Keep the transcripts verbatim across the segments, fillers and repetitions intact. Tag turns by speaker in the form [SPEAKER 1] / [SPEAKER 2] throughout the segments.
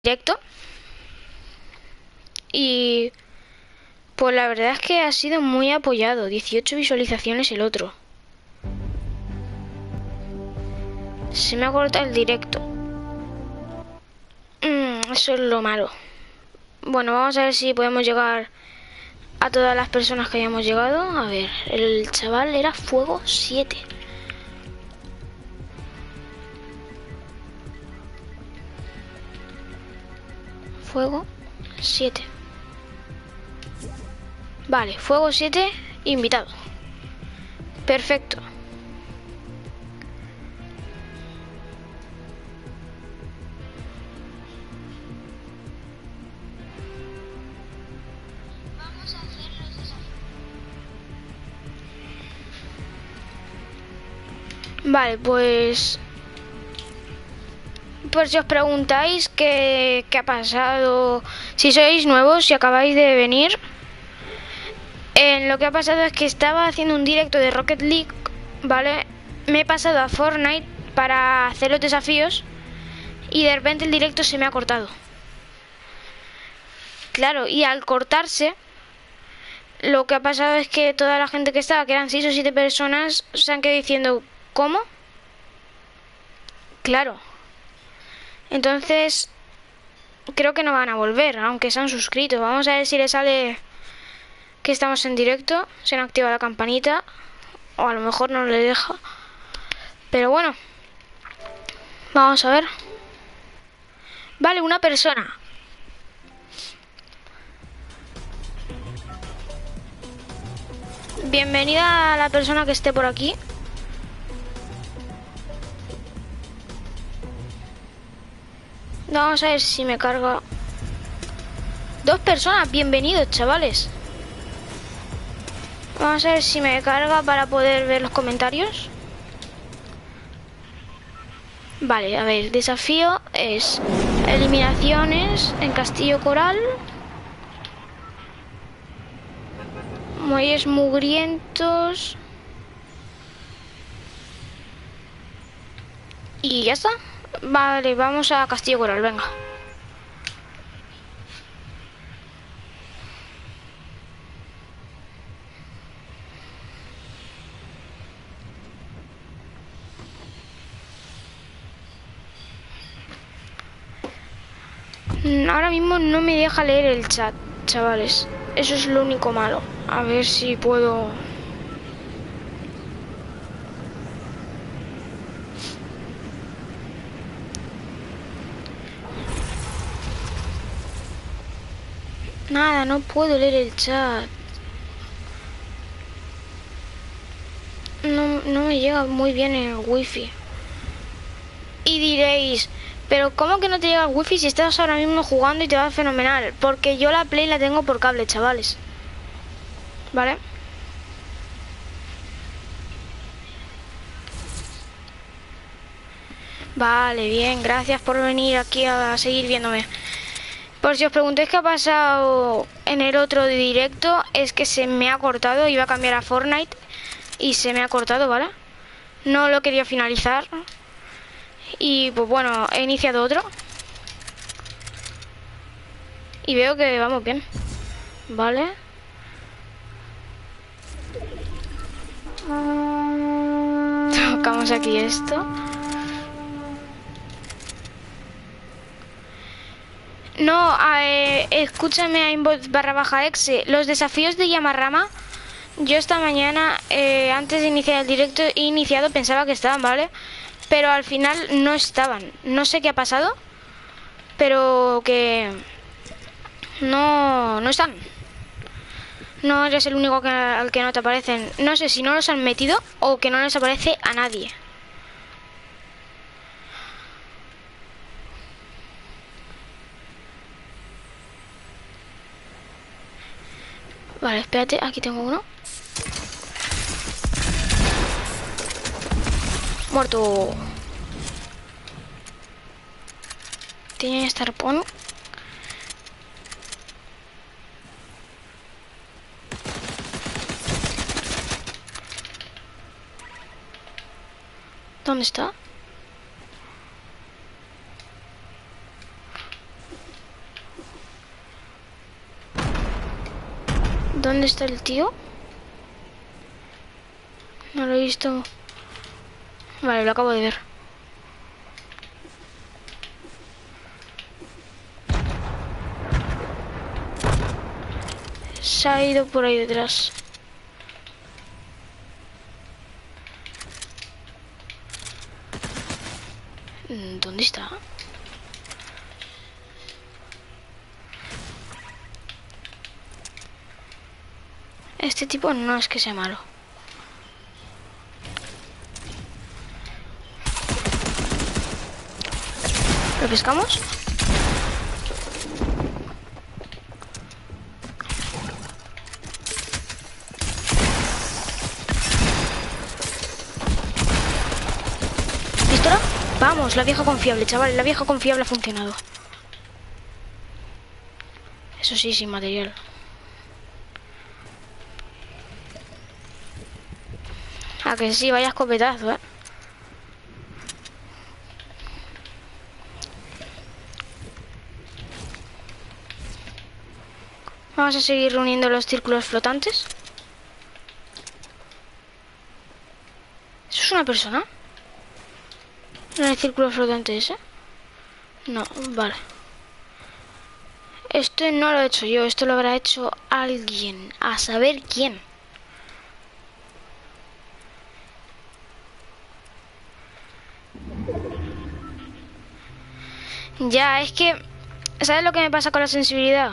[SPEAKER 1] directo. Y pues la verdad es que ha sido muy apoyado. dieciocho visualizaciones el otro. Se me ha cortado el directo. Mm, eso es lo malo. Bueno, vamos a ver si podemos llegar a todas las personas que hayamos llegado. A ver, el chaval era Fuego siete. Fuego siete. Vale, Fuego siete, invitado. Perfecto. Vale, pues... Pues si os preguntáis qué, qué ha pasado, si sois nuevos, si acabáis de venir, eh, lo que ha pasado es que estaba haciendo un directo de Rocket League, ¿vale? Me he pasado a Fortnite para hacer los desafíos y de repente el directo se me ha cortado. Claro, y al cortarse, lo que ha pasado es que toda la gente que estaba, que eran seis o siete personas, se han quedado diciendo, ¿cómo? Claro. Entonces, creo que no van a volver, aunque se han suscrito. Vamos a ver si le sale que estamos en directo. Se han activado la campanita. O a lo mejor no le deja. Pero bueno. Vamos a ver. Vale, una persona. Bienvenida a la persona que esté por aquí. Vamos a ver si me carga. Dos personas, bienvenidos, chavales. Vamos a ver si me carga para poder ver los comentarios. Vale, a ver, desafío es eliminaciones en Castillo Coral. Muelles mugrientos. Y ya está. Vale, vamos a Castillo Coral, venga. Ahora mismo no me deja leer el chat, chavales. Eso es lo único malo. A ver si puedo... Nada, no puedo leer el chat. No, no me llega muy bien el wifi. Y diréis, pero ¿cómo que no te llega el wifi si estás ahora mismo jugando y te va fenomenal? Porque yo la Play la tengo por cable, chavales. ¿Vale? Vale, bien, gracias por venir aquí a seguir viéndome. Por si os preguntáis qué ha pasado en el otro directo, es que se me ha cortado, iba a cambiar a Fortnite y se me ha cortado, ¿vale? No lo quería finalizar. Y pues bueno, he iniciado otro. Y veo que vamos bien. Vale. Tocamos aquí esto. No, eh, escúchame a inbox barra baja exe. Los desafíos de Llamarrama, yo esta mañana, eh, antes de iniciar el directo, he iniciado, pensaba que estaban, ¿vale? Pero al final no estaban. No sé qué ha pasado, pero que no, no están. No eres el único que, al que no te aparecen. No sé si no los han metido o que no les aparece a nadie. Vale, espérate, aquí tengo uno. Muerto. Tiene Starpon. ¿Dónde está? ¿Dónde está el tío? No lo he visto. Vale, lo acabo de ver. Se ha ido por ahí detrás. ¿Dónde está? Este tipo no es que sea malo. ¿Lo pescamos? ¿Pistola? Vamos, la vieja confiable, chaval. La vieja confiable ha funcionado. Eso sí, sin material. Ah, que sí, vaya escopetazo, eh. Vamos a seguir reuniendo los círculos flotantes. ¿Eso es una persona? ¿En el círculo flotante ese? No, vale. Esto no lo he hecho yo, esto lo habrá hecho alguien. A saber quién. Ya, es que... ¿Sabes lo que me pasa con la sensibilidad?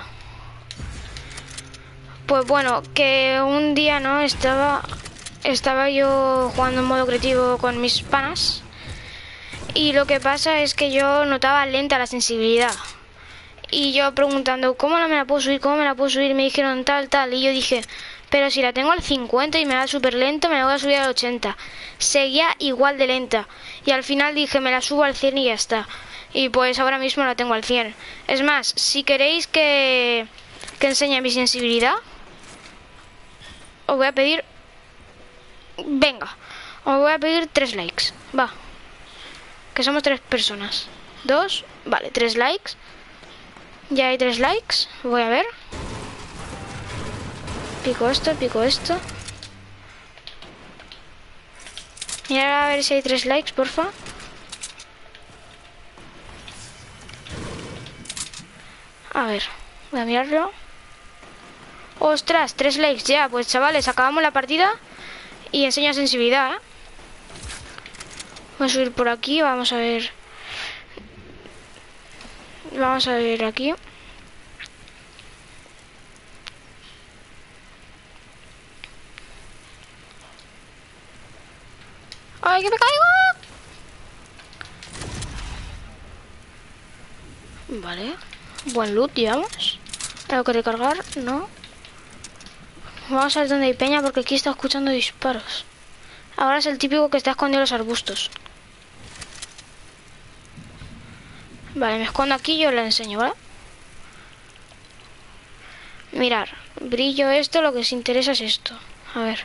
[SPEAKER 1] Pues bueno, que un día, ¿no? Estaba... Estaba yo jugando en modo creativo con mis panas. Y lo que pasa es que yo notaba lenta la sensibilidad. Y yo preguntando, ¿cómo no me la puedo subir? ¿Cómo me la puedo subir? Me dijeron tal, tal. Y yo dije, pero si la tengo al cincuenta y me va súper lento, me la voy a subir al ochenta. Seguía igual de lenta. Y al final dije, me la subo al cien y ya está. Y pues ahora mismo la tengo al cien. Es más, si queréis que, que enseñe mi sensibilidad, os voy a pedir... Venga, os voy a pedir tres likes. Va. Que somos tres personas. Dos, vale, tres likes. Ya hay tres likes. Voy a ver. Pico esto, pico esto. Mira a ver si hay tres likes, porfa. A ver, voy a mirarlo. Ostras, tres likes ya. Pues chavales, acabamos la partida. Y enseña sensibilidad, ¿eh? Voy a subir por aquí, vamos a ver. Vamos a ver aquí. ¡Ay, que me caigo! Vale. Buen loot, digamos. Tengo que recargar, no. Vamos a ver dónde hay peña porque aquí está escuchando disparos. Ahora es el típico que está escondido en los arbustos. Vale, me escondo aquí y yo le enseño, ¿vale? Mirar, brillo esto, lo que os interesa es esto. A ver.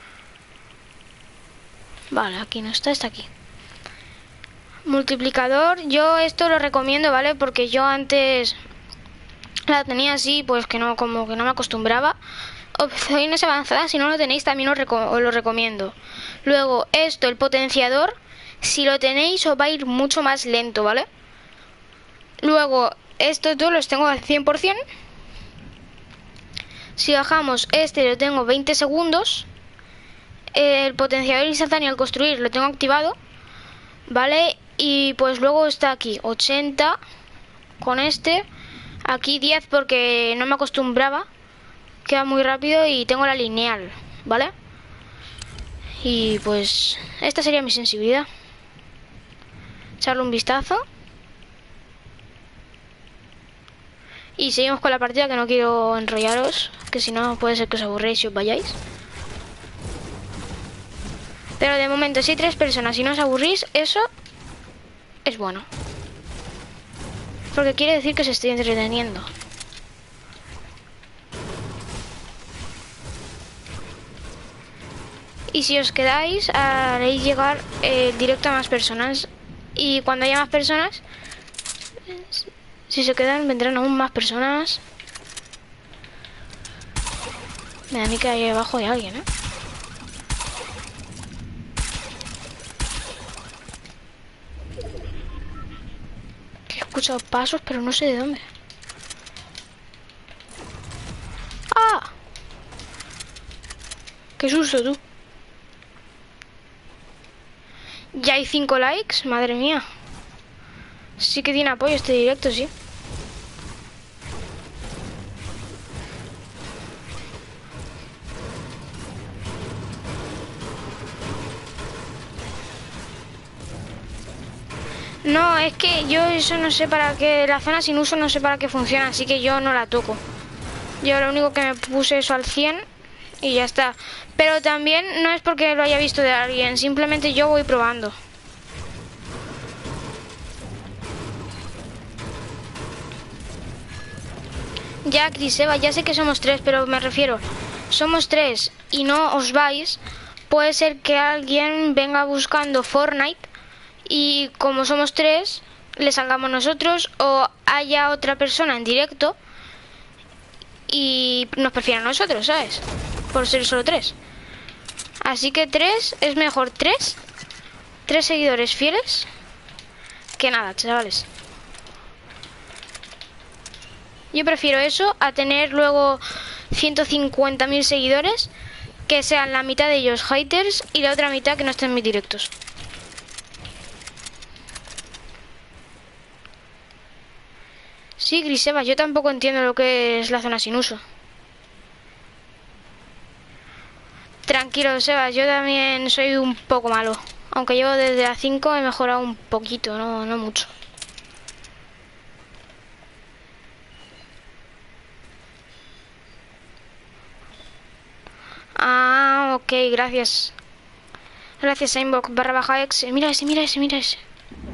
[SPEAKER 1] Vale, aquí no está, está aquí. Multiplicador, yo esto lo recomiendo, ¿vale? Porque yo antes la tenía así, pues que no, como que no me acostumbraba. Opciones avanzadas, si no lo tenéis también os, reco os lo recomiendo. Luego esto, el potenciador, si lo tenéis os va a ir mucho más lento, ¿vale? Luego estos dos los tengo al cien por cien. Si bajamos este lo tengo veinte segundos. El potenciador instantáneo al construir lo tengo activado, ¿vale? Y pues luego está aquí ochenta con este. Aquí diez porque no me acostumbraba. Queda muy rápido y tengo la lineal, ¿vale? Y pues esta sería mi sensibilidad. Echarle un vistazo. Y seguimos con la partida, que no quiero enrollaros, que si no puede ser que os aburréis y os vayáis. Pero de momento si hay tres personas y no os aburrís, eso es bueno. Porque quiere decir que os estoy entreteniendo. Y si os quedáis, haréis llegar eh, directo a más personas. Y cuando haya más personas, si se quedan, vendrán aún más personas. Me da a mí que ahí abajo hay alguien, ¿eh? He escuchado pasos, pero no sé de dónde. ¡Ah! ¡Qué susto, tú! Ya hay cinco likes, madre mía. Sí que tiene apoyo este directo, sí. No, es que yo eso no sé para qué, la zona sin uso no sé para qué funciona, así que yo no la toco. Yo lo único que me puse eso al cien y ya está. Pero también no es porque lo haya visto de alguien, simplemente yo voy probando. Ya, Criseba, ya sé que somos tres, pero me refiero, somos tres y no os vais, puede ser que alguien venga buscando Fortnite y como somos tres, le salgamos nosotros o haya otra persona en directo y nos prefiera a nosotros, ¿sabes? Por ser solo tres. Así que tres es mejor tres, tres seguidores fieles que nada, chavales. Yo prefiero eso a tener luego ciento cincuenta mil seguidores que sean la mitad de ellos haters y la otra mitad que no estén en mis directos. Sí, Griseba, yo tampoco entiendo lo que es la zona sin uso. Tranquilo, Sebas, yo también soy un poco malo. Aunque llevo desde la cinco he mejorado un poquito, no, no mucho. Ah, ok, gracias. Gracias a inbox barra baja ex. Mira ese, mira ese, mira ese.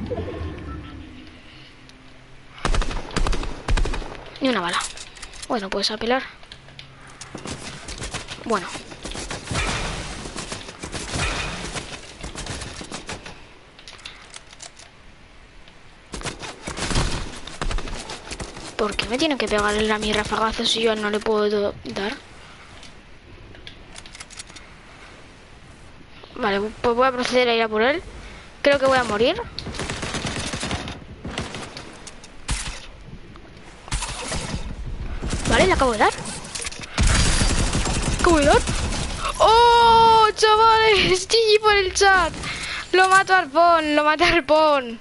[SPEAKER 1] Ni una bala. Bueno, puedes apelar. Bueno. ¿Por qué me tienen que pegarle a mi rafagazo si yo no le puedo dar? Vale, pues voy a proceder a ir a por él. Creo que voy a morir. Vale, le acabo de dar. ¿Acabo de dar? ¡Oh, chavales! G G por el chat. Lo mato al pon, lo maté al pon.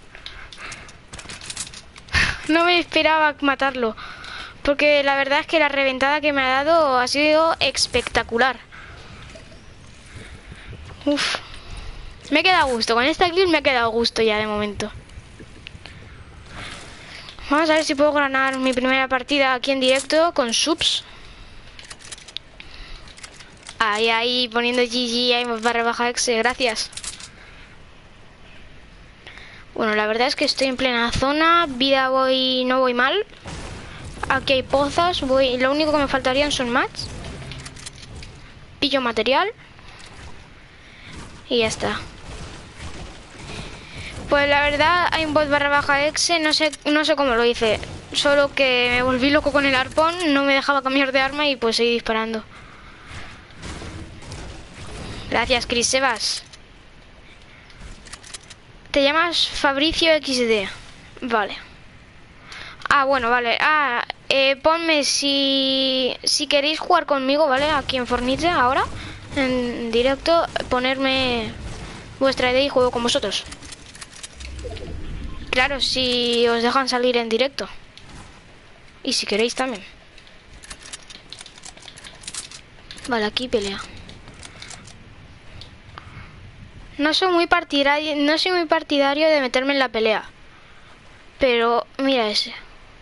[SPEAKER 1] No me esperaba matarlo. Porque la verdad es que la reventada que me ha dado ha sido espectacular. Uf. Me he quedado a gusto. Con esta kill me he quedado a gusto ya de momento. Vamos a ver si puedo ganar mi primera partida aquí en directo con subs. Ahí, ahí, poniendo G G, ahí barra baja ex, gracias. Bueno, la verdad es que estoy en plena zona. Vida voy, no voy mal. Aquí hay pozas. Voy, lo único que me faltarían son mats. Pillo material. Y ya está. Pues la verdad, hay un bot barra baja exe, no sé, no sé cómo lo hice. Solo que me volví loco con el arpón, no me dejaba cambiar de arma y pues seguí disparando. Gracias, Chris Sebas. Te llamas Fabricio equis de. Vale. Ah, bueno, vale. Ah, eh, ponme si, si queréis jugar conmigo, ¿vale? Aquí en Fortnite ahora, en directo, ponerme vuestra idea y juego con vosotros. Claro, si os dejan salir en directo. Y si queréis también. Vale, aquí pelea. No soy muy partidario, no soy muy partidario de meterme en la pelea. Pero mira ese.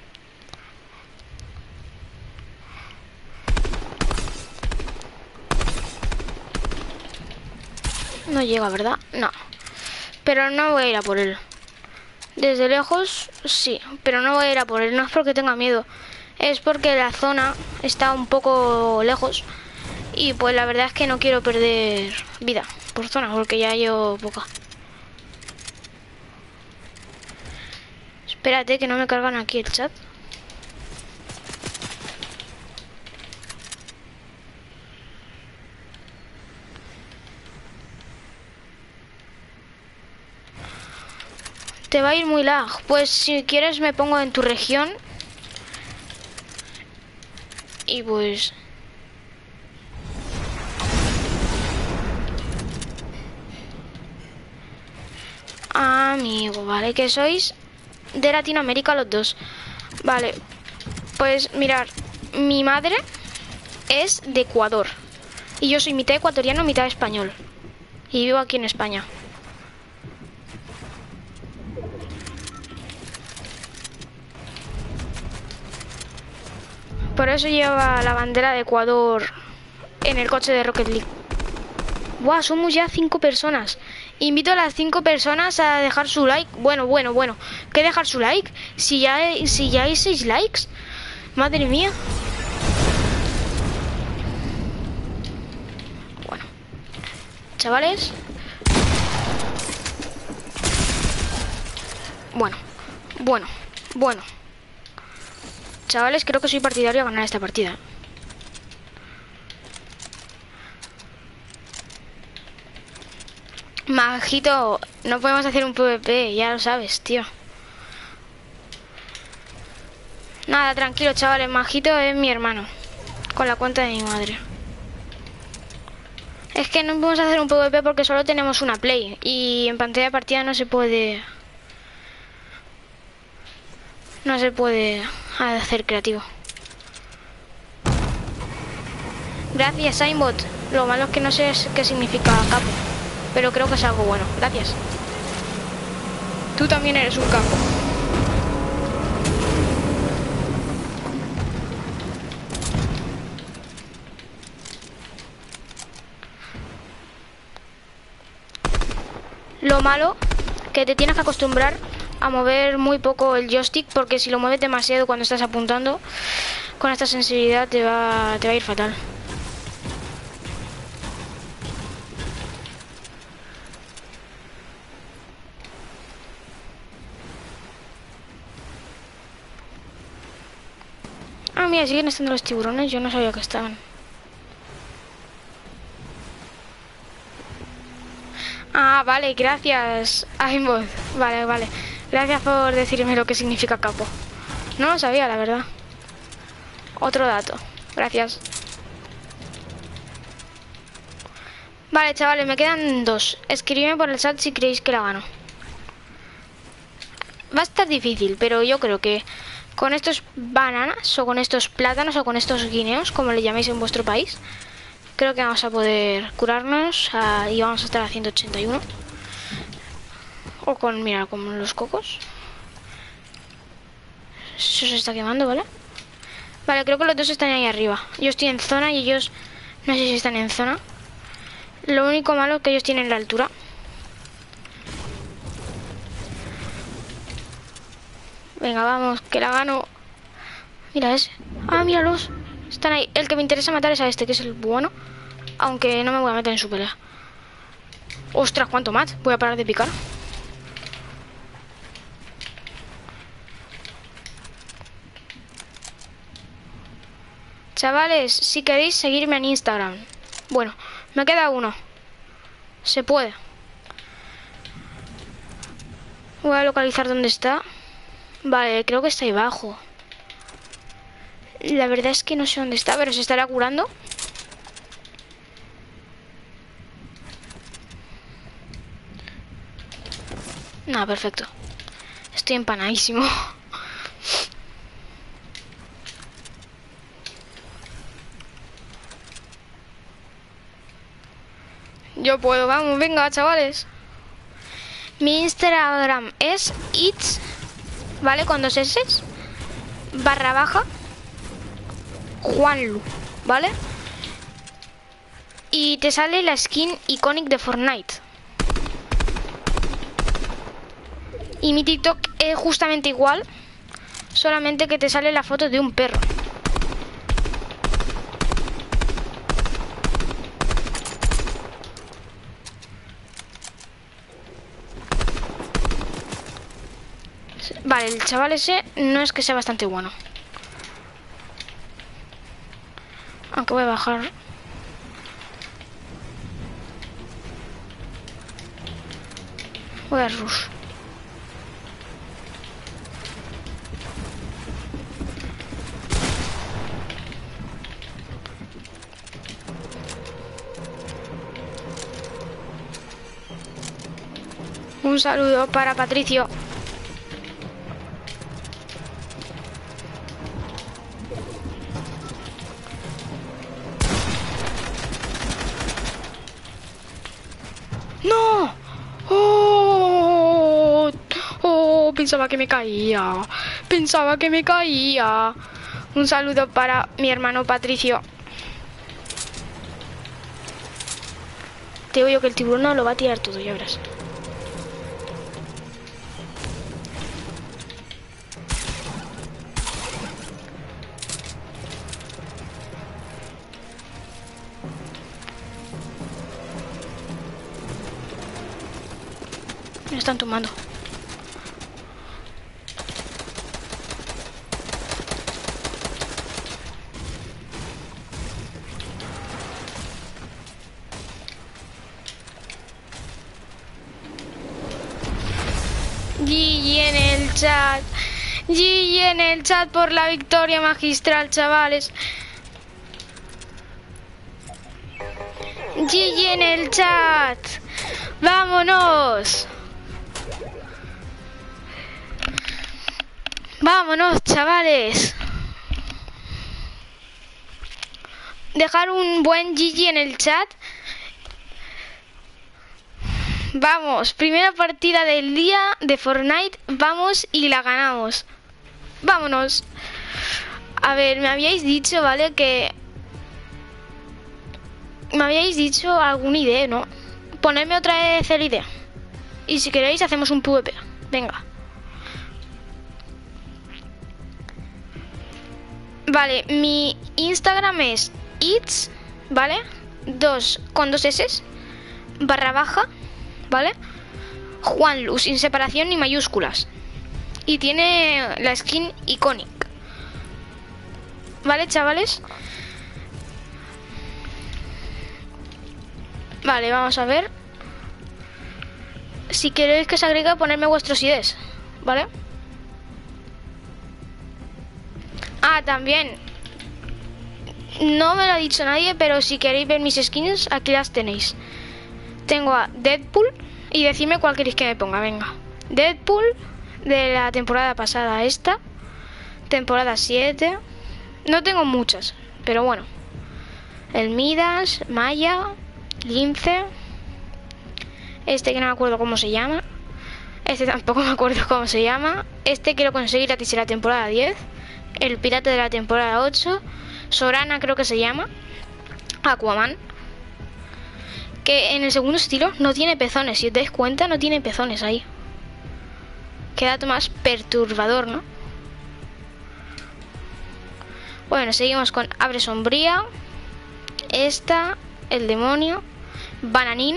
[SPEAKER 1] No llega, ¿verdad? No. Pero no voy a ir a por él. Desde lejos, sí, pero no voy a ir a por él. No es porque tenga miedo, es porque la zona está un poco lejos. Y pues la verdad es que no quiero perder vida por zona, porque ya llevo poca. Espérate que no me cargan aquí el chat. Te va a ir muy lag. Pues si quieres me pongo en tu región. Y pues... Amigo, vale, que sois de Latinoamérica los dos. Vale, pues mirar, mi madre es de Ecuador. Y yo soy mitad ecuatoriano, mitad español. Y vivo aquí en España. Por eso lleva la bandera de Ecuador en el coche de Rocket League. Buah, somos ya cinco personas. Invito a las cinco personas a dejar su like. Bueno, bueno, bueno. ¿Qué dejar su like? Si ya hay, si ya hay seis likes. Madre mía. Bueno. Chavales. Bueno. Bueno. Bueno. Chavales, creo que soy partidario a ganar esta partida. Majito, no podemos hacer un PvP, ya lo sabes, tío. Nada, tranquilo, chavales, Majito es mi hermano. Con la cuenta de mi madre. Es que no podemos hacer un PvP porque solo tenemos una play. Y en pantalla de partida no se puede... No se puede hacer creativo. Gracias, Simebot. Lo malo es que no sé qué significa capo. Pero creo que es algo bueno. Gracias. Tú también eres un capo. Lo malo que te tienes que acostumbrar a mover muy poco el joystick, porque si lo mueves demasiado cuando estás apuntando con esta sensibilidad te va, te va a ir fatal. Ah, mira, siguen estando los tiburones. Yo no sabía que estaban. Ah, vale, gracias, Aimbot. Vale, vale. Gracias por decirme lo que significa capo. No lo sabía, la verdad. Otro dato. Gracias. Vale, chavales, me quedan dos. Escribidme por el chat si creéis que la gano. Va a estar difícil, pero yo creo que con estos bananas, o con estos plátanos, o con estos guineos, como le llaméis en vuestro país, creo que vamos a poder curarnos a, y vamos a estar a ciento ochenta y uno. O con, mira, con los cocos. Eso se está quemando, ¿vale? Vale, creo que los dos están ahí arriba. Yo estoy en zona y ellos no sé si están en zona. Lo único malo es que ellos tienen la altura. Venga, vamos, que la gano. Mira ese. Ah, míralos. Están ahí. El que me interesa matar es a este, que es el bueno. Aunque no me voy a meter en su pelea. Ostras, cuánto más. Voy a parar de picar. Chavales, si queréis seguirme en Instagram. Bueno, me queda uno. Se puede. Voy a localizar dónde está. Vale, creo que está ahí abajo. La verdad es que no sé dónde está, pero se estará curando. Nada, perfecto. Estoy empanadísimo. Yo puedo, vamos, venga, chavales. Mi Instagram es its, ¿vale? Con dos S, barra baja, Juanlu, ¿vale? Y te sale la skin iconic de Fortnite. Y mi TikTok es justamente igual, solamente que te sale la foto de un perro. Vale, el chaval ese no es que sea bastante bueno. Aunque voy a bajar. Voy a rush. Un saludo para Patricio. ¡No! ¡Oh! ¡Oh! Pensaba que me caía. Pensaba que me caía. Un saludo para mi hermano Patricio. Te digo yo que el tiburón no lo va a tirar todo, ya verás. Me están tumbando. G G en el chat. G G en el chat por la victoria magistral, chavales. G G en el chat. ¡Vámonos! ¡Vámonos, chavales! Dejar un buen G G en el chat. Vamos, primera partida del día de Fortnite. Vamos y la ganamos. Vámonos. A ver, me habíais dicho, ¿vale? Que... Me habíais dicho alguna idea, ¿no? Ponedme otra vez el idea. Y si queréis hacemos un PvP. Venga. Vale, mi Instagram es its, ¿vale? Dos, con dos S, barra baja, ¿vale? Juanlu, sin separación ni mayúsculas. Y tiene la skin Iconic. ¿Vale, chavales? Vale, vamos a ver. Si queréis que se agregue, ponedme vuestros I Ds, ¿vale? Ah, también. No me lo ha dicho nadie, pero si queréis ver mis skins, aquí las tenéis. Tengo a Deadpool y decidme cuál queréis que me ponga, venga. Deadpool de la temporada pasada a esta. Temporada siete. No tengo muchas, pero bueno. El Midas, Maya, Lince. Este que no me acuerdo cómo se llama. Este tampoco me acuerdo cómo se llama. Este quiero conseguir gratis en la temporada diez. El pirata de la temporada ocho. Sorana creo que se llama. Aquaman. Que en el segundo estilo no tiene pezones. Si os dais cuenta, no tiene pezones ahí. Queda más perturbador, ¿no? Bueno, seguimos con Abre Sombría. Esta, el demonio. Bananín.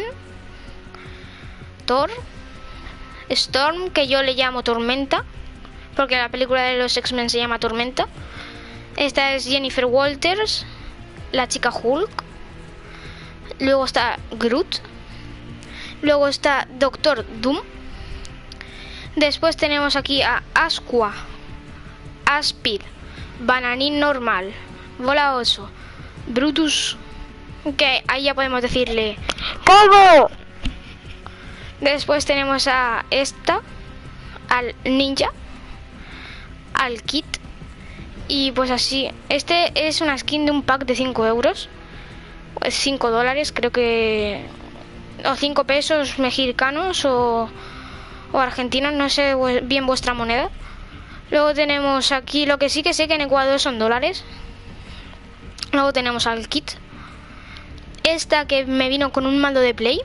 [SPEAKER 1] Thor. Storm, que yo le llamo Tormenta, porque la película de los X-Men se llama Tormenta. Esta es Jennifer Walters, la chica Hulk. Luego está Groot. Luego está Doctor Doom. Después tenemos aquí a Asqua, Aspid, Bananín normal, Bola ocho, Brutus, que ahí ya podemos decirle ¡Calvo! Después tenemos a esta, al ninja, al kit. Y pues así, este es una skin de un pack de cinco euros, cinco dólares creo que, o cinco pesos mexicanos o, o argentinos, no sé bien vuestra moneda. Luego tenemos aquí, lo que sí que sé que en Ecuador son dólares. Luego tenemos al kit, esta que me vino con un mando de Play.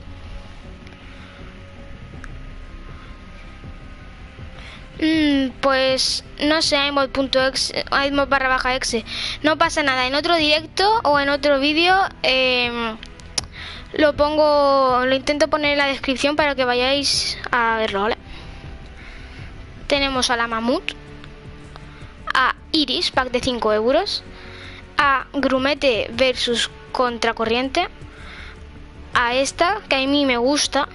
[SPEAKER 1] Mm, pues no sé, iMod.exe, iMod barra baja exe. No pasa nada, en otro directo o en otro vídeo eh, lo pongo, lo intento poner en la descripción para que vayáis a verlo, ¿vale? Tenemos a la Mamut, a Iris, pack de cinco euros, a Grumete versus Contracorriente, a esta, que a mí me gusta,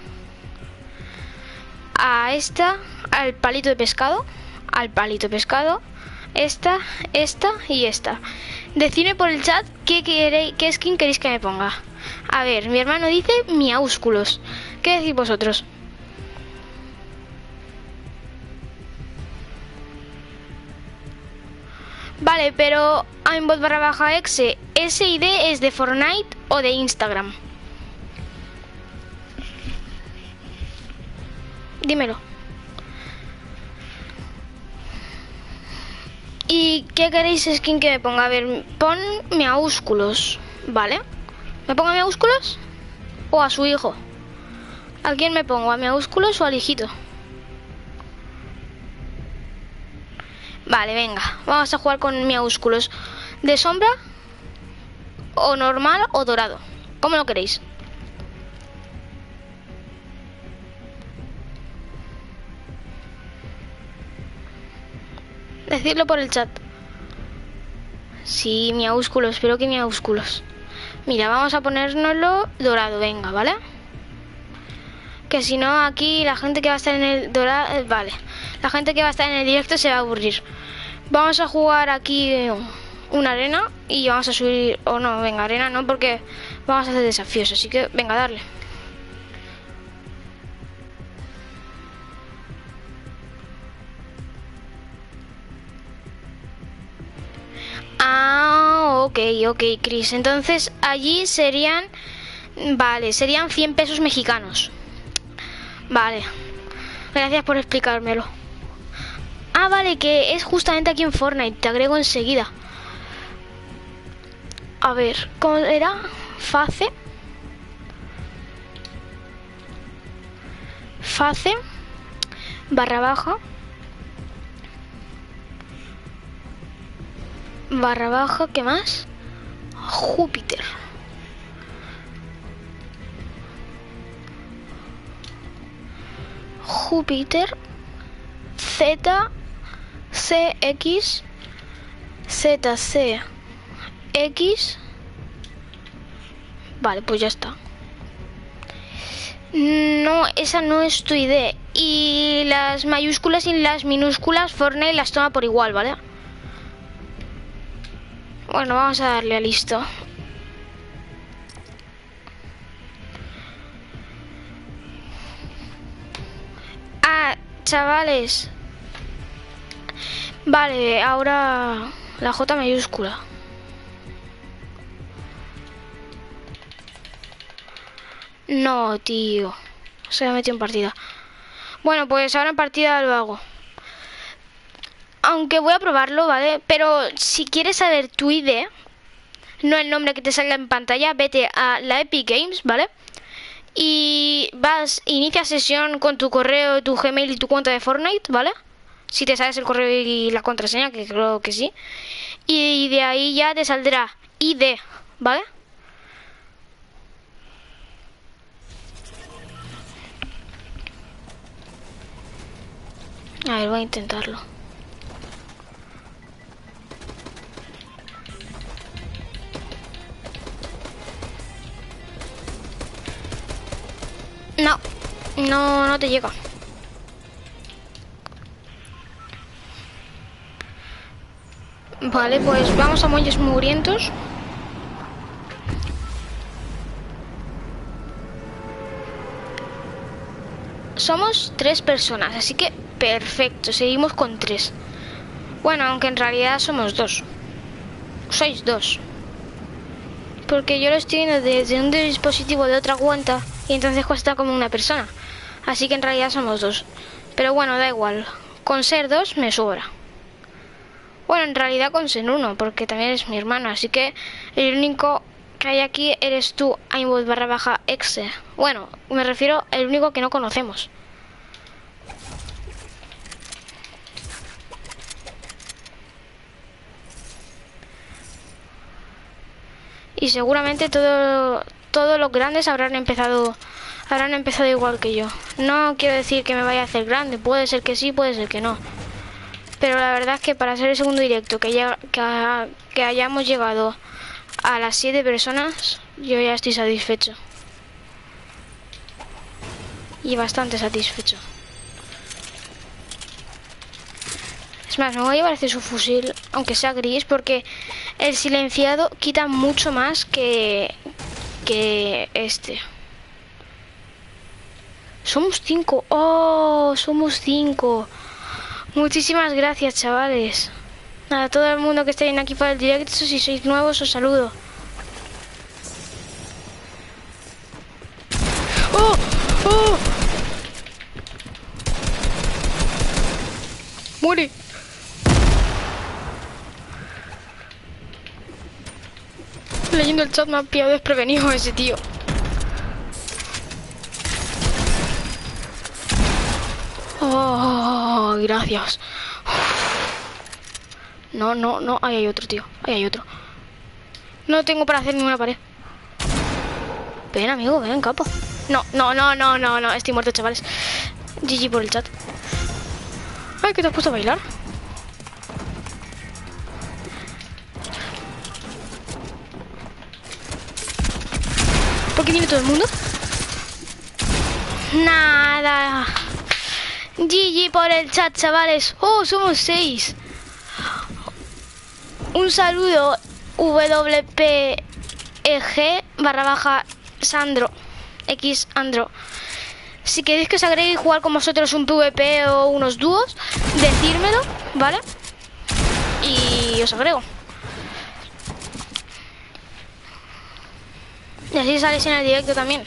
[SPEAKER 1] a esta, al palito de pescado, al palito de pescado, esta, esta y esta. Decidme por el chat qué queréis, qué skin queréis que me ponga. A ver, mi hermano dice miaúsculos. ¿Qué decís vosotros? Vale, pero aimbot barra baja exe, ¿ese I D es de Fortnite o de Instagram? Dímelo. ¿Y qué queréis skin que me ponga? A ver, pon Miaúsculos, ¿vale? ¿Me pongo a Miaúsculos? ¿O a su hijo? ¿A quién me pongo? ¿A Miaúsculos o al hijito? Vale, venga, vamos a jugar con Miaúsculos. ¿De sombra? ¿O normal o dorado? ¿Cómo lo queréis? Decidlo por el chat. Sí, Miaúsculos, pero que Miaúsculos. Mira, vamos a ponérnoslo dorado, venga, ¿vale? Que si no, aquí la gente que va a estar en el dorado... Eh, vale, la gente que va a estar en el directo se va a aburrir. Vamos a jugar aquí una arena y vamos a subir... O no, venga, arena no, porque vamos a hacer desafíos, así que venga, darle. Ah, ok, ok, Chris. Entonces allí serían... Vale, serían cien pesos mexicanos. Vale. Gracias por explicármelo. Ah, vale, que es justamente aquí en Fortnite. Te agrego enseguida. A ver, ¿cómo era? Face. Face. Barra baja. Barra baja, ¿qué más? Júpiter. Júpiter. Z. C. X. Z. C. X. Vale, pues ya está. No, esa no es tu idea. Y las mayúsculas y las minúsculas Fortnite las toma por igual, ¿vale? Bueno, vamos a darle a listo. Ah, chavales. Vale, ahora la J mayúscula. No, tío. Se me metió en partida. Bueno, pues ahora en partida lo hago. Aunque voy a probarlo, ¿vale? Pero si quieres saber tu I D, no el nombre que te salga en pantalla, vete a la Epic Games, ¿vale? Y vas, inicia sesión con tu correo, tu Gmail y tu cuenta de Fortnite, ¿vale? Si te sabes el correo y la contraseña, que creo que sí. Y de ahí ya te saldrá I D, ¿vale? A ver, voy a intentarlo. No, no, no te llega. Vale, pues vamos a muelles mugrientos. Somos tres personas, así que perfecto, seguimos con tres. Bueno, aunque en realidad somos dos. Sois dos. Porque yo lo estoy viendo desde un dispositivo de otra cuenta y entonces cuesta como una persona. Así que en realidad somos dos. Pero bueno, da igual. Con ser dos me sobra. Bueno, en realidad con ser uno, porque también es mi hermano. Así que el único que hay aquí eres tú, aimbot barra baja exe. Bueno, me refiero al único que no conocemos. Y seguramente todo, todos los grandes habrán empezado habrán empezado igual que yo. No quiero decir que me vaya a hacer grande, puede ser que sí, puede ser que no. Pero la verdad es que para ser el segundo directo que, ya, que, que hayamos llegado a las siete personas, yo ya estoy satisfecho. Y bastante satisfecho. Es más, me voy a llevar este subfusil, aunque sea gris, porque el silenciado quita mucho más que, que este. Somos cinco. ¡Oh! Somos cinco. Muchísimas gracias, chavales. A todo el mundo que esté viendo aquí por el directo, si sois nuevos, os saludo. ¡Oh! ¡Oh! ¡Muere! Leyendo el chat me ha pillado desprevenido ese tío. Oh, gracias. No, no, no. Ahí hay otro, tío. Ahí hay otro. No tengo para hacer ninguna pared. Ven, amigo, ven, capo. No, no, no, no, no, no. Estoy muerto, chavales. G G por el chat. Ay, ¿qué te has puesto a bailar? ¿Por qué tiene todo el mundo? Nada. G G por el chat, chavales. Oh, somos seis. Un saludo W P E G barra baja Sandro X Andro. Si queréis que os agregue y jugar con vosotros un PvP o unos dúos, decírmelo, ¿vale? Y os agrego. Y así sales en el directo también.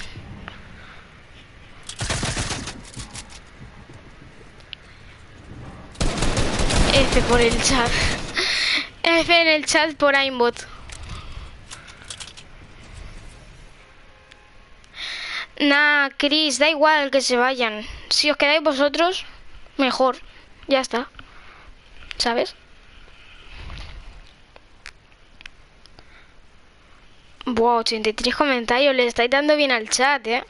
[SPEAKER 1] F por el chat. F en el chat por aimbot. Nah, Chris, da igual que se vayan. Si os quedáis vosotros, mejor. Ya está. ¿Sabes? Buah, ochenta y tres comentarios. Le estáis dando bien al chat, ¿eh?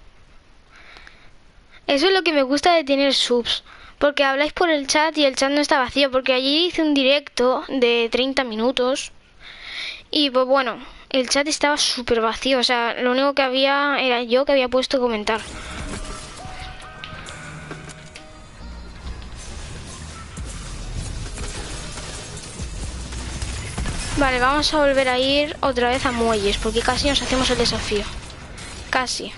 [SPEAKER 1] Eso es lo que me gusta de tener subs. Porque habláis por el chat y el chat no está vacío. Porque allí hice un directo de treinta minutos. Y pues bueno, el chat estaba súper vacío. O sea, lo único que había era yo que había puesto a comentar. Vale, vamos a volver a ir otra vez a muelles. Porque casi nos hacemos el desafío. Casi.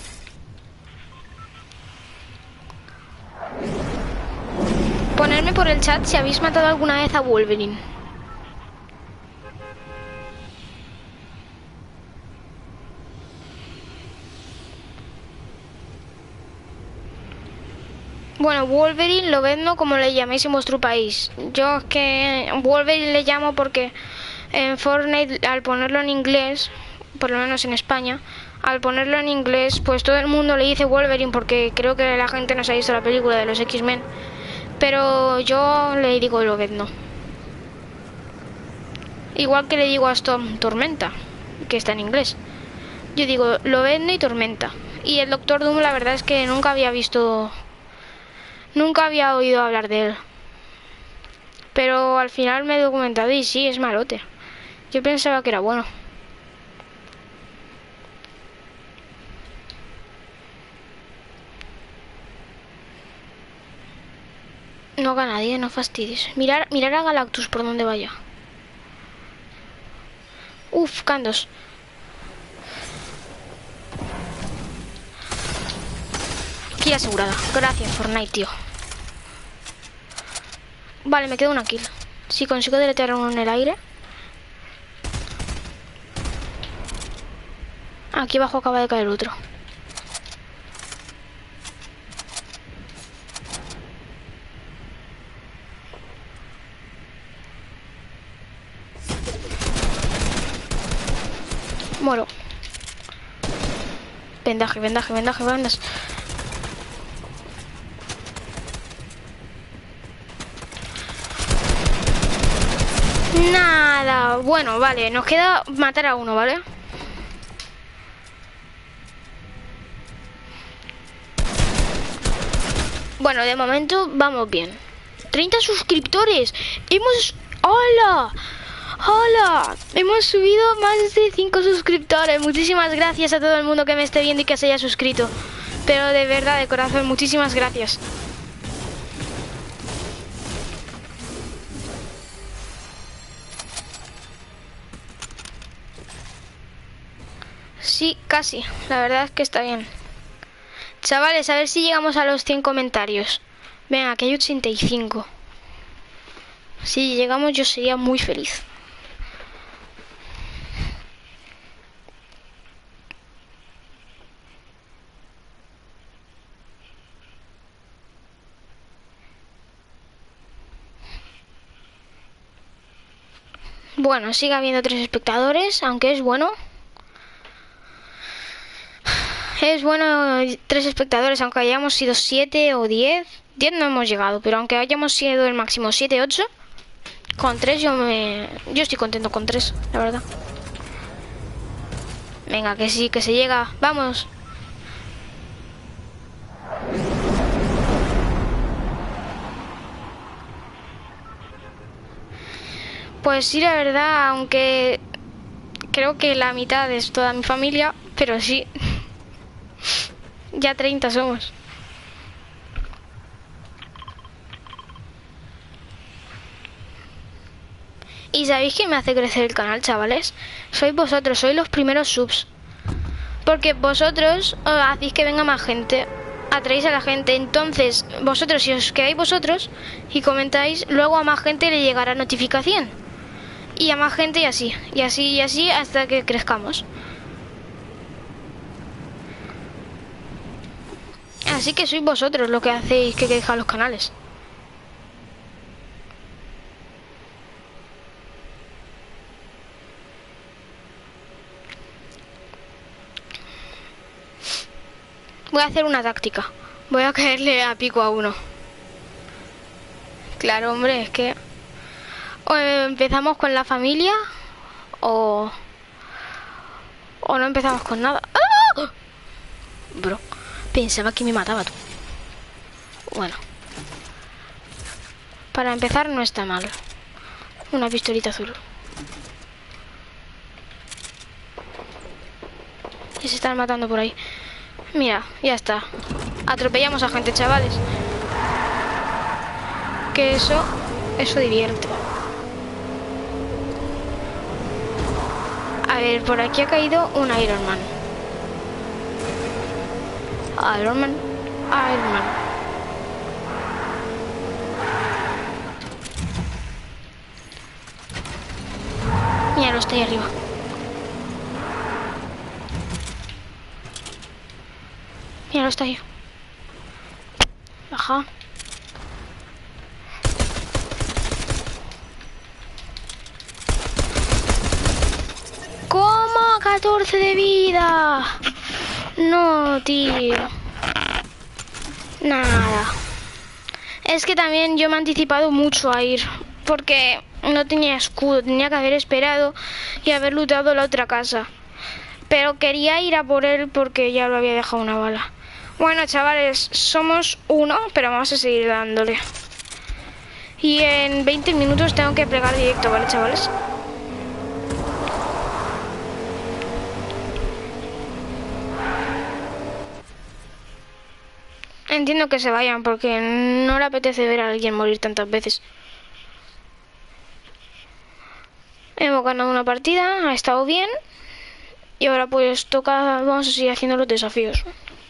[SPEAKER 1] Ponerme por el chat si habéis matado alguna vez a Wolverine. Bueno, Wolverine, Lobezno, como le llaméis en vuestro país. Yo es que Wolverine le llamo porque en Fortnite, al ponerlo en inglés, por lo menos en España, al ponerlo en inglés, pues todo el mundo le dice Wolverine porque creo que la gente no se ha visto la película de los X-Men. Pero yo le digo Lobezno. Igual que le digo a Storm Tormenta, que está en inglés. Yo digo Lobezno y Tormenta. Y el Doctor Doom, la verdad es que nunca había visto... Nunca había oído hablar de él. Pero al final me he documentado y sí, es malote. Yo pensaba que era bueno. No gana nadie, no fastidies. Mirar, mirar a Galactus por donde vaya. Uf, Candos. Kill asegurada. Gracias, Fortnite, tío. Vale, me queda una kill. Si consigo deletear uno en el aire. Aquí abajo acaba de caer otro. Muero. Vendaje, vendaje, vendaje, vendaje. Nada. Bueno, vale, nos queda matar a uno, ¿vale? Bueno, de momento vamos bien. treinta suscriptores. Hemos... ¡Hola! ¡Hola! Hemos subido más de cinco suscriptores. Muchísimas gracias a todo el mundo que me esté viendo y que se haya suscrito. Pero de verdad, de corazón, muchísimas gracias. Sí, casi. La verdad es que está bien. Chavales, a ver si llegamos a los cien comentarios. Venga, que hay ochenta y cinco. Si llegamos yo sería muy feliz. Bueno, sigue habiendo tres espectadores, aunque es bueno. Es bueno tres espectadores, aunque hayamos sido siete o diez. diez no hemos llegado, pero aunque hayamos sido el máximo siete, ocho, con tres yo me... Yo estoy contento con tres, la verdad. Venga, que sí, que se llega. ¡Vamos! Pues sí, la verdad, aunque creo que la mitad es toda mi familia, pero sí. Ya treinta somos. ¿Y sabéis qué me hace crecer el canal, chavales? Sois vosotros, sois los primeros subs. Porque vosotros oh, hacéis que venga más gente, atraéis a la gente. Entonces, vosotros, si os quedáis vosotros y comentáis, luego a más gente le llegará notificación. Y a más gente y así, y así, y así hasta que crezcamos. Así que sois vosotros los que hacéis que crezcan los canales. Voy a hacer una táctica. Voy a caerle a pico a uno. Claro, hombre, es que... O empezamos con la familia o... O no empezamos con nada. ¡Ah! Bro, pensaba que me mataba tú. Bueno. Para empezar no está mal. Una pistolita azul. Y se están matando por ahí. Mira, ya está. Atropellamos a gente, chavales. Que eso... Eso divierte. A ver, por aquí ha caído un Iron Man. Iron Man. Iron Man. Míralo, está ahí arriba. Míralo, está ahí. Baja. ¿Cómo? catorce de vida. No, tío. Nada. Es que también yo me he anticipado mucho a ir. Porque no tenía escudo. Tenía que haber esperado y haber lutado la otra casa. Pero quería ir a por él porque ya lo había dejado una bala. Bueno, chavales, somos uno, pero vamos a seguir dándole. Y en veinte minutos tengo que plegar directo, ¿vale, chavales? Entiendo que se vayan porque no le apetece ver a alguien morir tantas veces. Hemos ganado una partida, ha estado bien. Y ahora pues toca, vamos a seguir haciendo los desafíos.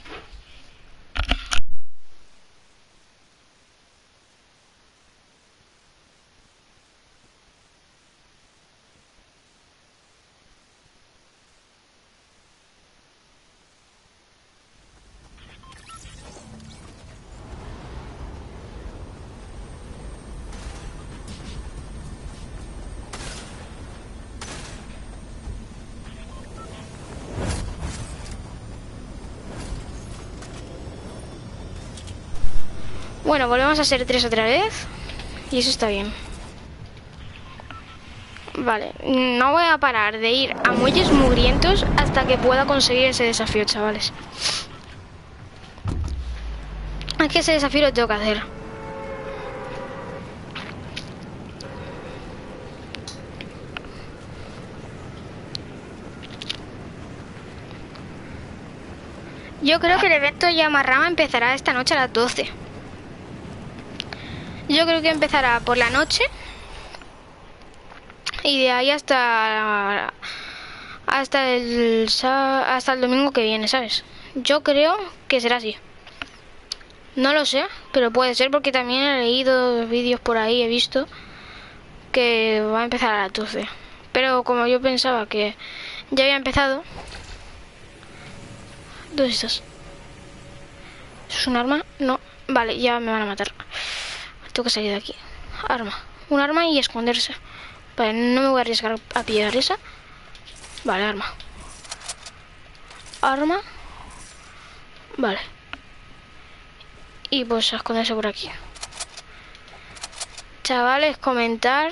[SPEAKER 1] Bueno, volvemos a ser tres otra vez. Y eso está bien. Vale, no voy a parar de ir a muelles mugrientos hasta que pueda conseguir ese desafío, chavales. Es que ese desafío lo tengo que hacer. Yo creo que el evento Yamarrama empezará esta noche a las doce. Yo creo que empezará por la noche y de ahí hasta hasta el hasta el domingo que viene, ¿sabes? Yo creo que será así. No lo sé, pero puede ser porque también he leído vídeos por ahí, he visto que va a empezar a las doce. Pero como yo pensaba que ya había empezado... ¿Dónde estás? ¿Eso es un arma? No. Vale, ya me van a matar. Tengo que salir de aquí. Arma. Un arma y esconderse. Vale, no me voy a arriesgar a pillar esa. Vale, arma. Arma. Vale. Y pues a esconderse por aquí. Chavales, comentar.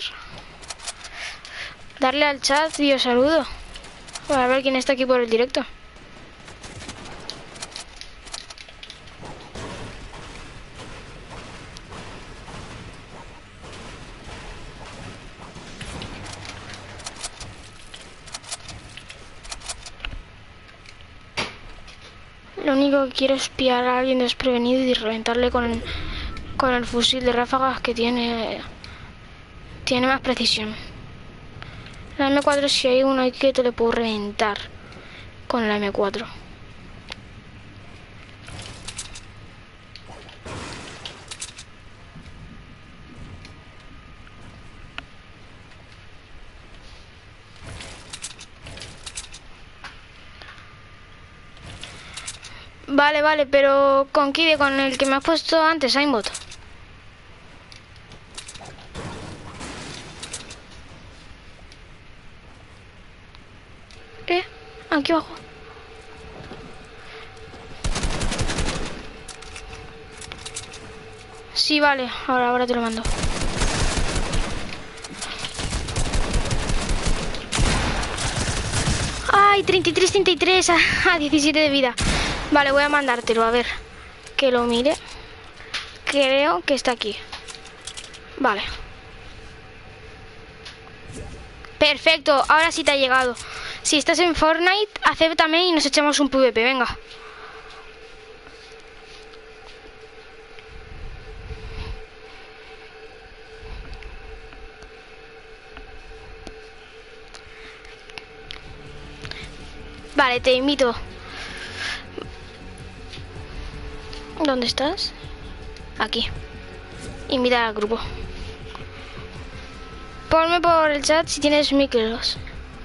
[SPEAKER 1] Darle al chat y os saludo. Para ver quién está aquí por el directo. Lo único que quiero es pillar a alguien desprevenido y reventarle con el, con el fusil de ráfagas que tiene tiene más precisión. La eme cuatro, si hay uno aquí que te le puedo reventar con la eme cuatro. Vale, vale, pero con Kide, con el que me has puesto antes, aimbot. Eh, aquí abajo. Sí, vale, ahora, ahora te lo mando. Ay, treinta y tres, treinta y tres a, a diecisiete de vida. Vale, voy a mandártelo, a ver. Que lo mire. Creo que está aquí. Vale. Perfecto, ahora sí te ha llegado. Si estás en Fortnite, acéptame y nos echamos un PvP, venga. Vale, te invito. ¿Dónde estás? Aquí. Invitar al grupo. Ponme por el chat si tienes micros.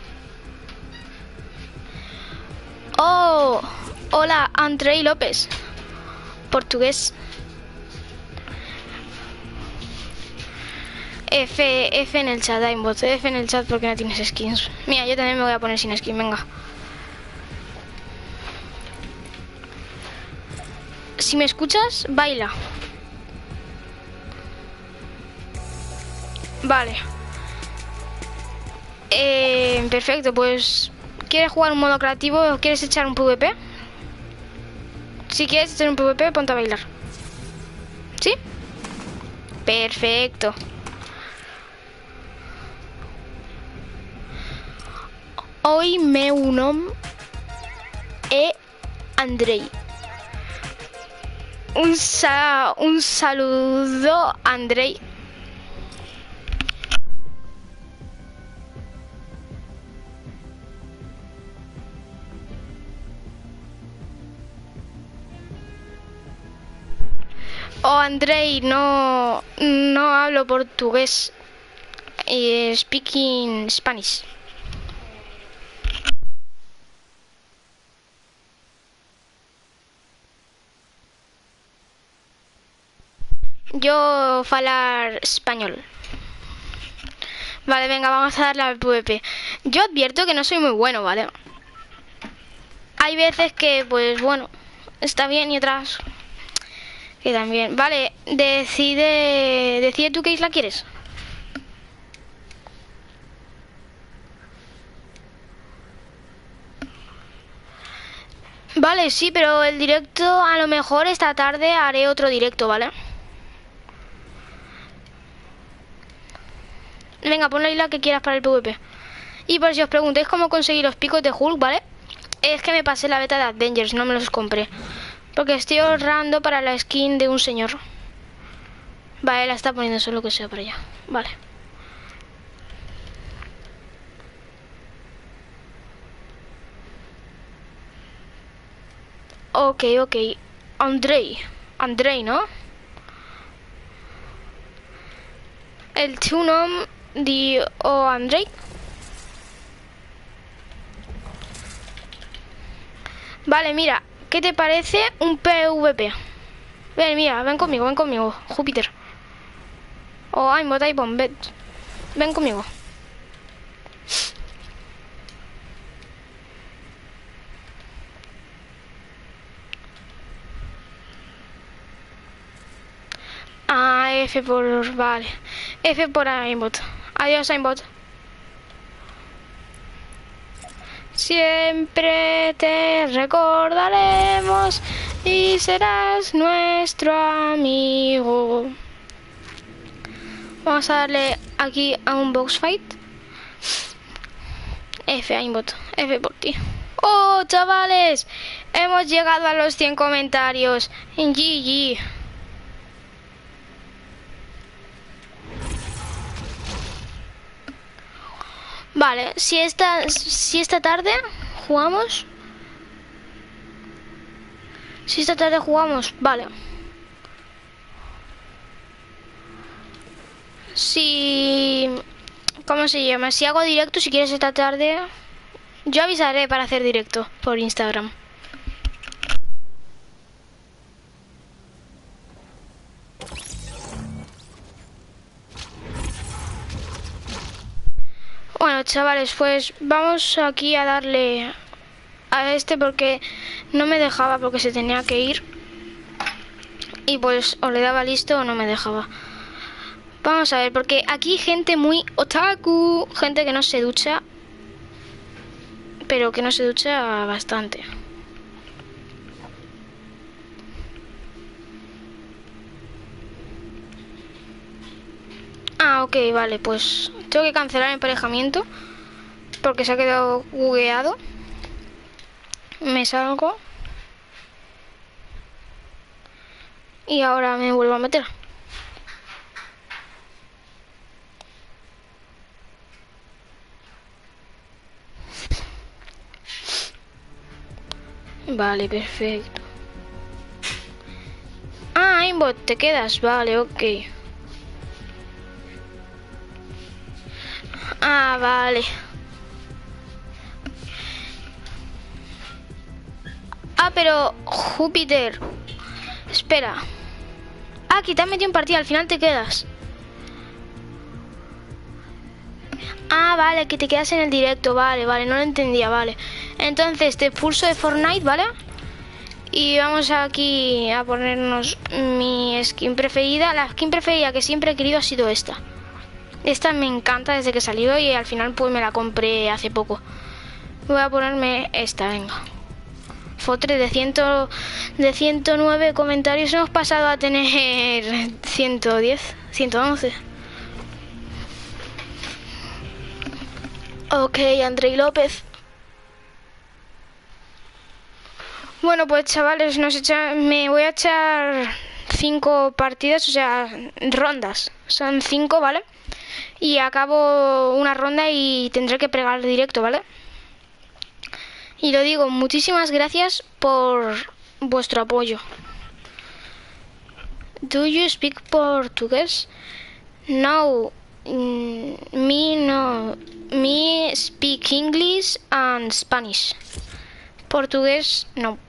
[SPEAKER 1] Oh, hola, Andrei López. Portugués. F, F en el chat, aimbot. F en el chat porque no tienes skins. Mira, yo también me voy a poner sin skin, venga. Si me escuchas, baila. Vale. Eh, perfecto, pues... ¿Quieres jugar un modo creativo o quieres echar un PvP? Si quieres echar un PvP, ponte a bailar. ¿Sí? Perfecto. Hoy me uno e Andrei. Un, sa un saludo, Andrei. Oh, Andrei, no, no hablo portugués. Eh, speaking Spanish. Yo falar español. Vale, venga, vamos a darle al PvP. Yo advierto que no soy muy bueno, ¿vale? Hay veces que, pues, bueno, está bien y otras que también. Vale, decide... Decide tú qué isla quieres. Vale, sí, pero el directo a lo mejor esta tarde haré otro directo, ¿vale? Venga, pon la isla que quieras para el PvP. Y por si os preguntáis cómo conseguir los picos de Hulk, ¿vale? Es que me pasé la beta de Avengers, no me los compré. Porque estoy ahorrando para la skin de un señor. Vale, la está poniendo solo que sea para allá. Vale. Ok, ok. Andrei. Andrei, ¿no? El tu nom Di o Andrei. Vale, mira, ¿qué te parece un P V P? Ven, mira, ven conmigo, ven conmigo, Júpiter. O Aimbot, Aimbot, ven, ven conmigo. Ah, F por... vale. F por Aimbot. Adiós, Aimbot. Siempre te recordaremos y serás nuestro amigo. Vamos a darle aquí a un box fight. F, Aimbot. F por ti. ¡Oh, chavales! Hemos llegado a los cien comentarios. En G G. Vale, si esta, si esta tarde jugamos... Si esta tarde jugamos, vale. Si... ¿Cómo se llama? Si hago directo, si quieres esta tarde... Yo avisaré para hacer directo por Instagram. Bueno, chavales, pues vamos aquí a darle a este porque no me dejaba porque se tenía que ir. Y pues o le daba listo o no me dejaba. Vamos a ver, porque aquí hay gente muy otaku, gente que no se ducha, pero que no se ducha bastante. Ah, ok, vale, pues tengo que cancelar el emparejamiento porque se ha quedado bugueado. Me salgo y ahora me vuelvo a meter. Vale, perfecto. Ah, Aimbot, te quedas, vale, ok. Ah, vale. Ah, pero Júpiter. Espera. Ah, que te has metido en partida, al final te quedas. Ah, vale, que te quedas en el directo, vale, vale, no lo entendía, vale. Entonces te expulso de Fortnite, ¿vale? Y vamos aquí a ponernos mi skin preferida. La skin preferida que siempre he querido ha sido esta. Esta me encanta desde que salió y al final pues me la compré hace poco. Voy a ponerme esta, venga. Fotre de, cien, de ciento nueve comentarios hemos pasado a tener ciento diez, ciento once. Ok, Andrei López. Bueno, pues chavales, nos echa, me voy a echar cinco partidas, o sea, rondas. Son cinco, ¿vale? Y acabo una ronda y tendré que pregar directo, ¿vale? Y lo digo, muchísimas gracias por vuestro apoyo. Do you speak Portuguese? No, mm, me no, me speak English and Spanish. Portugués no.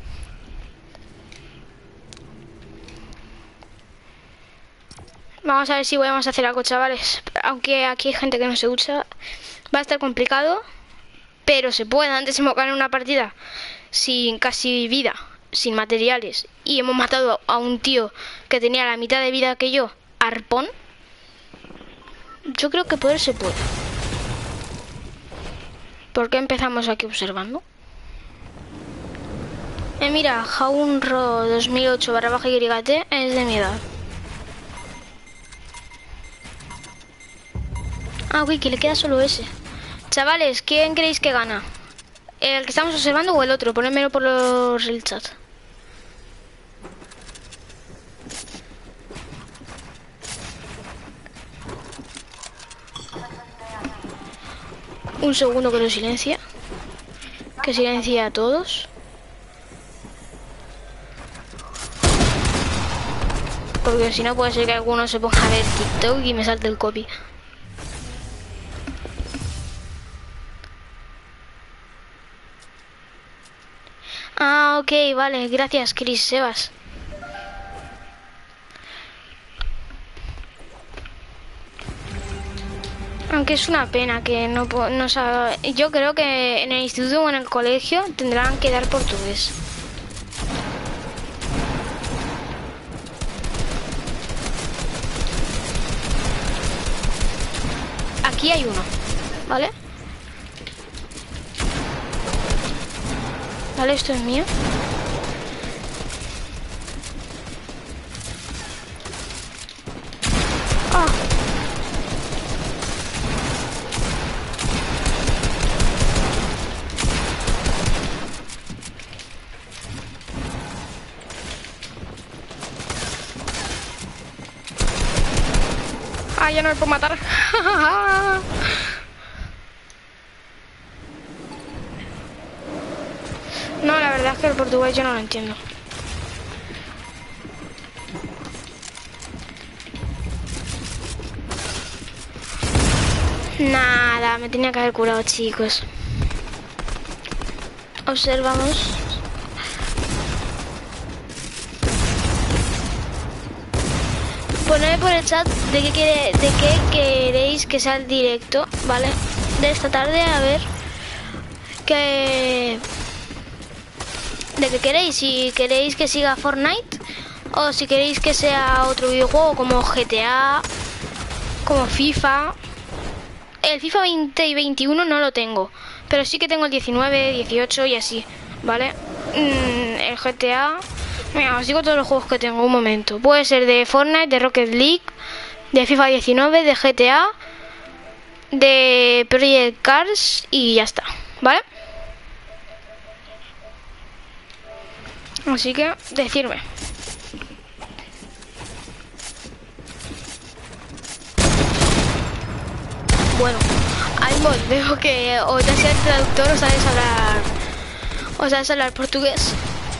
[SPEAKER 1] Vamos a ver si podemos hacer algo, chavales. Aunque aquí hay gente que no se ducha, va a estar complicado. Pero se puede. Antes hemos ganado una partida sin casi vida, sin materiales, y hemos matado a un tío que tenía la mitad de vida que yo, arpón. Yo creo que poder se puede. ¿Por qué empezamos aquí observando? Eh, mira, Jaunro dos mil ocho barra baja Y T es de mi edad. Ah, uy, que le queda solo ese. Chavales, ¿quién creéis que gana? ¿El que estamos observando o el otro? Ponedmelo por los, el chat. Un segundo que lo silencia. Que silencia a todos. Porque si no puede ser que alguno se ponga a ver TikTok y me salte el copy. Ah, ok, vale, gracias, Chris Sebas. Aunque es una pena que no, no sabe. Yo creo que en el instituto o en el colegio tendrán que dar portugués. Aquí hay uno, ¿vale? Vale, esto es mío. Ah. Ah, ya no me puedo matar. No, la verdad es que el portugués yo no lo entiendo. Nada, me tenía que haber curado, chicos. Observamos. Ponedme por el chat de qué, quiere, de qué queréis que sea el directo, ¿vale? De esta tarde, a ver qué... de qué queréis, si queréis que siga Fortnite o si queréis que sea otro videojuego como G T A, como FIFA. El FIFA veinte y veintiuno no lo tengo, pero sí que tengo el diecinueve, dieciocho y así, ¿vale? Mm, el G T A... Mira, os digo todos los juegos que tengo, un momento. Puede ser de Fortnite, de Rocket League, de FIFA diecinueve, de G T A, de Project Cars y ya está, ¿vale? Así que, decirme. Bueno, ahí veo que o te haces traductor o sabes hablar... O sabes hablar portugués.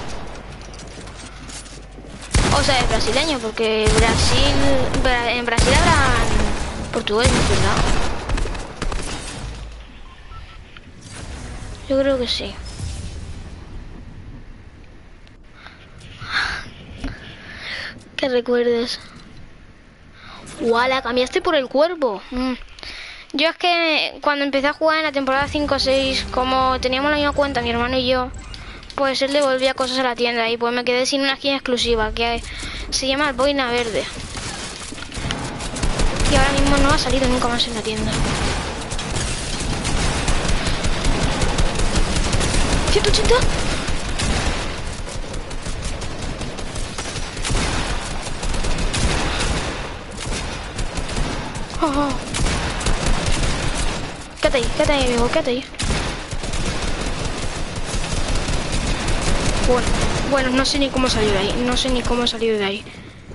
[SPEAKER 1] O sea, es brasileño, porque Brasil, en Brasil hablan portugués, ¿no? ¿Verdad? Yo creo que sí. ¿Qué recuerdes? ¡Guau! La cambiaste por el cuerpo. Mm. Yo es que cuando empecé a jugar en la temporada cinco o seis, como teníamos la misma cuenta, mi hermano y yo, pues él devolvía cosas a la tienda y pues me quedé sin una skin exclusiva que se llama Boina Verde. Y ahora mismo no ha salido nunca más en la tienda. ¿ciento ochenta? Oh, oh. Quédate ahí, quédate ahí, amigo, quédate ahí. Bueno, bueno, no sé ni cómo salir de ahí. No sé ni cómo he salido de ahí.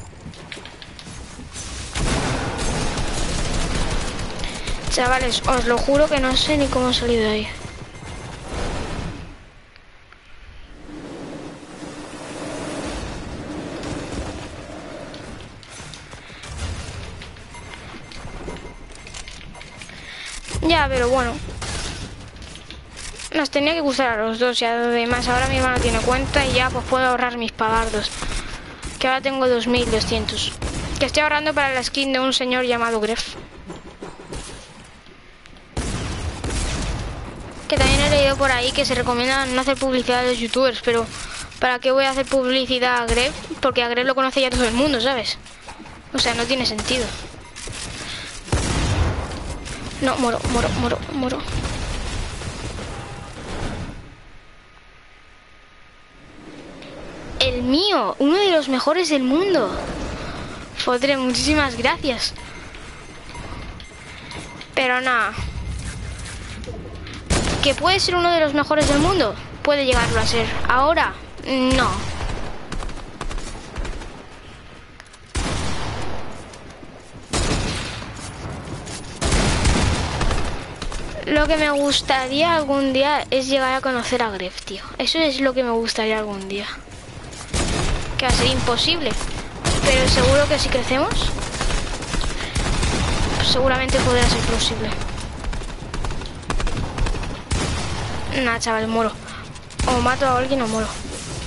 [SPEAKER 1] Chavales, os lo juro que no sé ni cómo he salido de ahí. Ya, pero bueno. Nos tenía que gustar a los dos y además ahora mi hermano tiene cuenta y ya pues puedo ahorrar mis pavardos. Que ahora tengo dos mil doscientos. Que estoy ahorrando para la skin de un señor llamado Gref. Que también he leído por ahí que se recomienda no hacer publicidad a los youtubers, pero ¿para qué voy a hacer publicidad a Gref? Porque a Gref lo conoce ya todo el mundo, ¿sabes? O sea, no tiene sentido. No, moro, moro, moro, moro. El mío, uno de los mejores del mundo. Joder, muchísimas gracias. Pero nada. ¿Que puede ser uno de los mejores del mundo? Puede llegarlo a ser. Ahora, no. Lo que me gustaría algún día es llegar a conocer a Gref, tío. Eso es lo que me gustaría algún día. Que va a ser imposible. Pero seguro que si crecemos, pues seguramente podrá ser posible. Nah, chaval, moro. O mato a alguien o moro.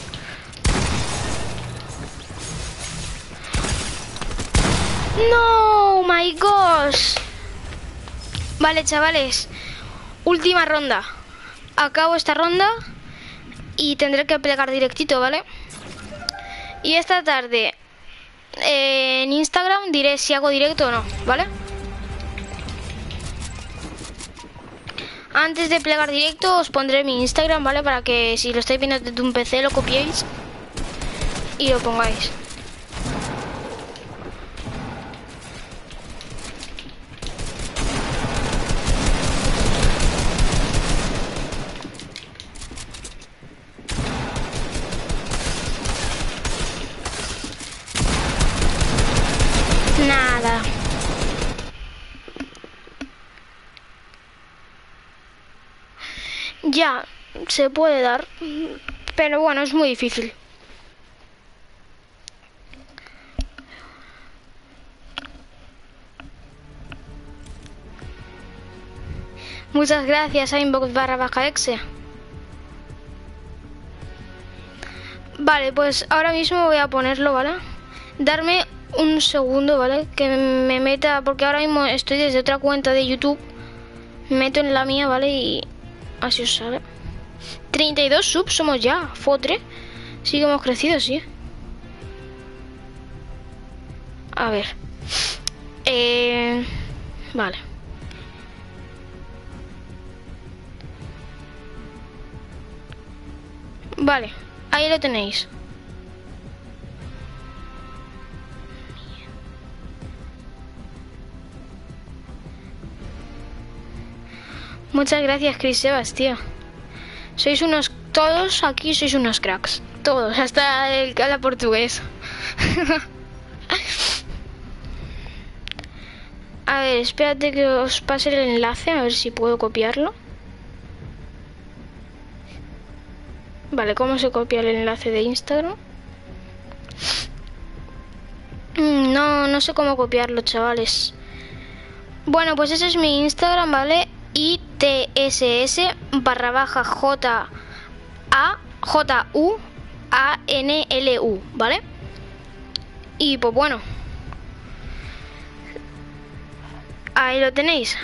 [SPEAKER 1] No, my gosh. Vale, chavales. Última ronda. Acabo esta ronda y tendré que plegar directito, ¿vale? Y esta tarde eh, en Instagram diré si hago directo o no, ¿vale? Antes de plegar directo os pondré mi Instagram, ¿vale? Para que si lo estáis viendo desde un P C lo copiéis y lo pongáis. Nada. Ya, se puede dar, pero bueno, es muy difícil. Muchas gracias a inbox barra baja exe. Vale, pues ahora mismo voy a ponerlo, ¿vale? Darme un segundo, ¿vale? Que me meta, porque ahora mismo estoy desde otra cuenta de YouTube. Me meto en la mía, ¿vale? Y así os sale. treinta y dos subs somos ya, fotre. Sí que hemos crecido, sí. A ver. Eh, vale. Vale, ahí lo tenéis. Muchas gracias, Chris Sebas, tío. Sois unos... Todos aquí sois unos cracks. Todos, hasta el que habla portugués. A ver, espérate que os pase el enlace, a ver si puedo copiarlo. Vale, ¿cómo se copia el enlace de Instagram? No, no sé cómo copiarlo, chavales. Bueno, pues ese es mi Instagram, ¿vale? I T S S barra baja J A J U A N L U, ¿vale? Y pues bueno, ahí lo tenéis.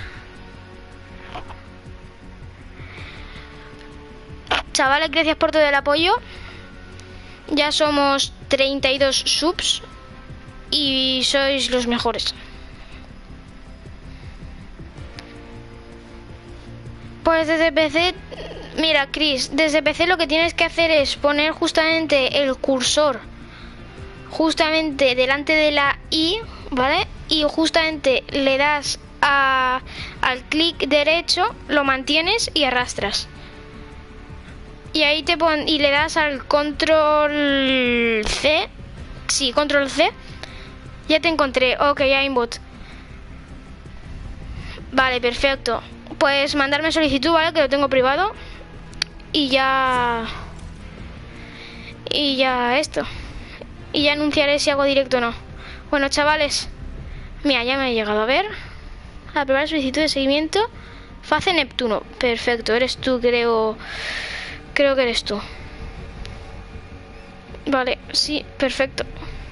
[SPEAKER 1] Chavales, gracias por todo el apoyo. Ya somos treinta y dos subs y sois los mejores. Pues desde P C, mira, Chris, desde P C lo que tienes que hacer es poner justamente el cursor justamente delante de la I, ¿vale? Y justamente le das a, al clic derecho, lo mantienes y arrastras. Y ahí te pon y le das al control C. Sí, control C. Ya te encontré. Ok, aimbot. Vale, perfecto. Pues mandarme solicitud, ¿vale? Que lo tengo privado. Y ya... Y ya esto. Y ya anunciaré si hago directo o no. Bueno, chavales. Mira, ya me ha llegado. A ver. A probar solicitud de seguimiento. Face Neptuno. Perfecto, eres tú, creo... Creo que eres tú. Vale, sí, perfecto.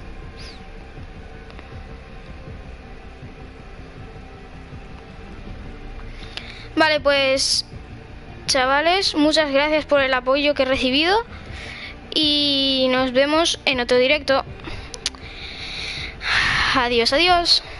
[SPEAKER 1] Vale, pues... Chavales, muchas gracias por el apoyo que he recibido. Y nos vemos en otro directo. Adiós, adiós.